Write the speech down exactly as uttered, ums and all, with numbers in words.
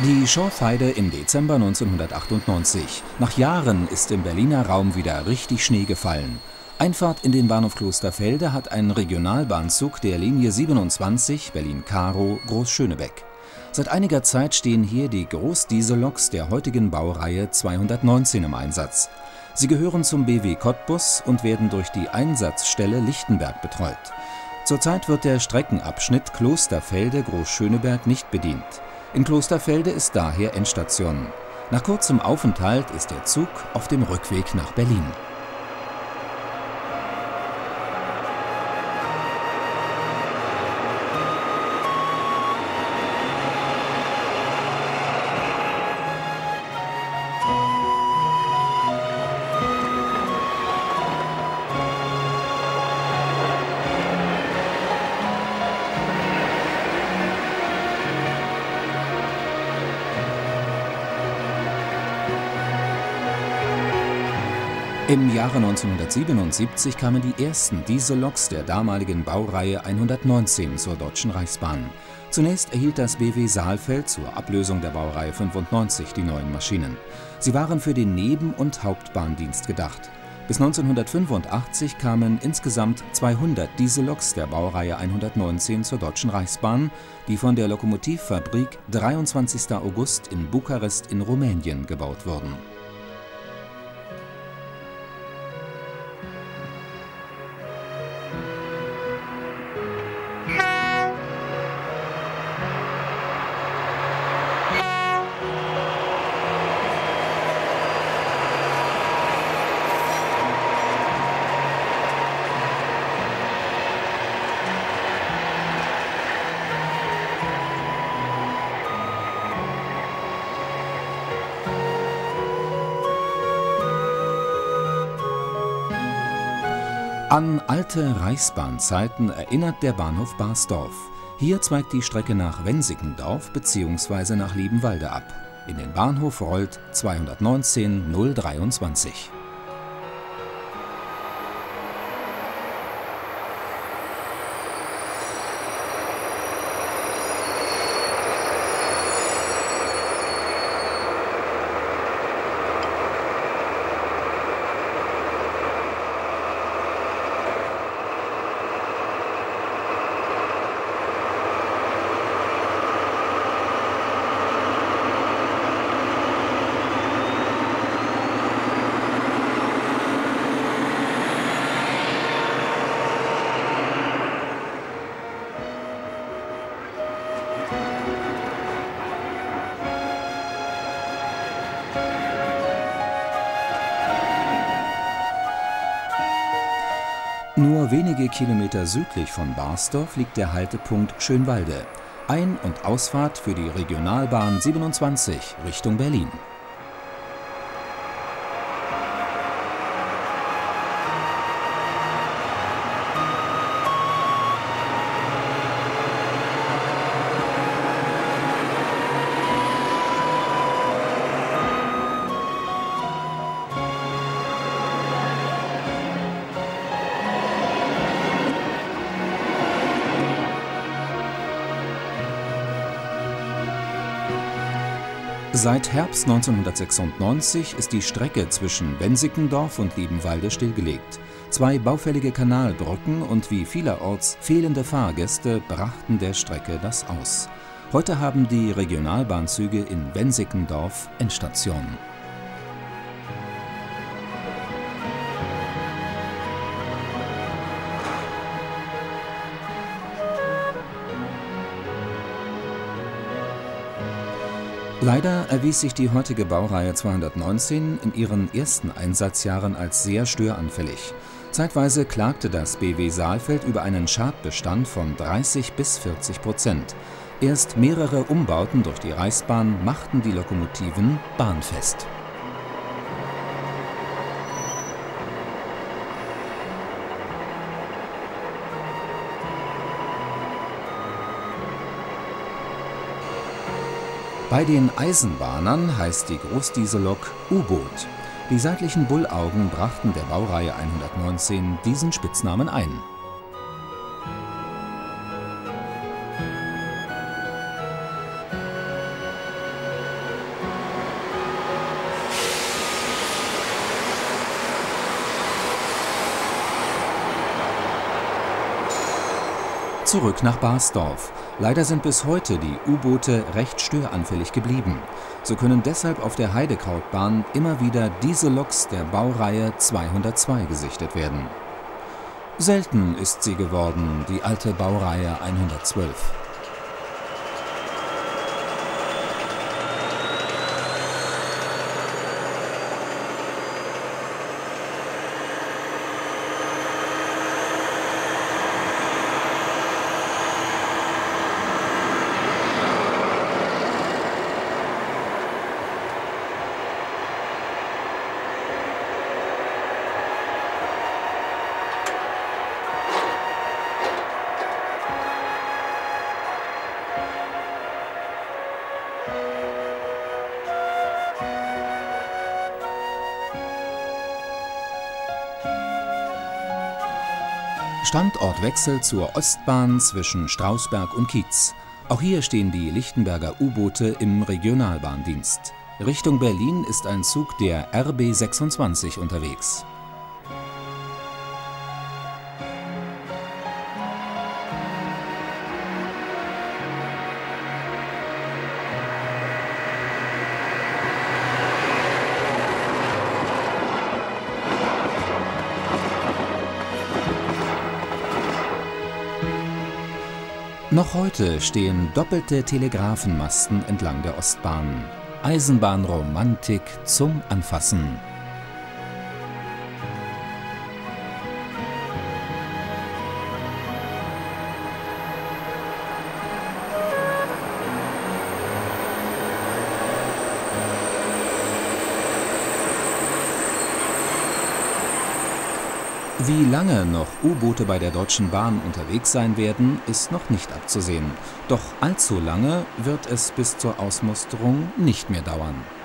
Die Schorfheide im Dezember neunzehnhundertachtundneunzig. Nach Jahren ist im Berliner Raum wieder richtig Schnee gefallen. Einfahrt in den Bahnhof Klosterfelde hat ein Regionalbahnzug der Linie siebenundzwanzig Berlin-Karow Großschönebeck. Seit einiger Zeit stehen hier die Großdieselloks der heutigen Baureihe zweihundertneunzehn im Einsatz. Sie gehören zum B W Cottbus und werden durch die Einsatzstelle Lichtenberg betreut. Zurzeit wird der Streckenabschnitt Klosterfelde-Großschöneberg nicht bedient. In Klosterfelde ist daher Endstation. Nach kurzem Aufenthalt ist der Zug auf dem Rückweg nach Berlin. Im Jahre neunzehnhundertsiebenundsiebzig kamen die ersten Dieselloks der damaligen Baureihe hundertneunzehn zur Deutschen Reichsbahn. Zunächst erhielt das B W Saalfeld zur Ablösung der Baureihe fünfundneunzig die neuen Maschinen. Sie waren für den Neben- und Hauptbahndienst gedacht. Bis neunzehnhundertfünfundachtzig kamen insgesamt zweihundert Dieselloks der Baureihe hundertneunzehn zur Deutschen Reichsbahn, die von der Lokomotivfabrik dreiundzwanzigsten August in Bukarest in Rumänien gebaut wurden. An alte Reichsbahnzeiten erinnert der Bahnhof Barsdorf. Hier zweigt die Strecke nach Wensickendorf bzw. nach Liebenwalde ab. In den Bahnhof rollt zweihundertneunzehn null dreiundzwanzig. Nur wenige Kilometer südlich von Barsdorf liegt der Haltepunkt Schönwalde. Ein- und Ausfahrt für die Regionalbahn siebenundzwanzig Richtung Berlin. Seit Herbst neunzehnhundertsechsundneunzig ist die Strecke zwischen Wensickendorf und Liebenwalde stillgelegt. Zwei baufällige Kanalbrücken und wie vielerorts fehlende Fahrgäste brachten der Strecke das aus. Heute haben die Regionalbahnzüge in Wensickendorf Endstation. Leider erwies sich die heutige Baureihe zweihundertneunzehn in ihren ersten Einsatzjahren als sehr störanfällig. Zeitweise klagte das B W Saalfeld über einen Schadbestand von dreißig bis vierzig Prozent. Erst mehrere Umbauten durch die Reichsbahn machten die Lokomotiven bahnfest. Bei den Eisenbahnern heißt die Großdiesellok U-Boot. Die seitlichen Bullaugen brachten der Baureihe hundertneunzehn diesen Spitznamen ein. Zurück nach Barsdorf. Leider sind bis heute die U-Boote recht störanfällig geblieben. So können deshalb auf der Heidekrautbahn immer wieder Dieselloks der Baureihe zweihundertzwei gesichtet werden. Selten ist sie geworden, die alte Baureihe hundertzwölf. Standortwechsel zur Ostbahn zwischen Strausberg und Kietz. Auch hier stehen die Lichtenberger U-Boote im Regionalbahndienst. Richtung Berlin ist ein Zug der R B sechsundzwanzig unterwegs. Noch heute stehen doppelte Telegrafenmasten entlang der Ostbahn. Eisenbahnromantik zum Anfassen. Wie lange noch U-Boote bei der Deutschen Bahn unterwegs sein werden, ist noch nicht abzusehen. Doch allzu lange wird es bis zur Ausmusterung nicht mehr dauern.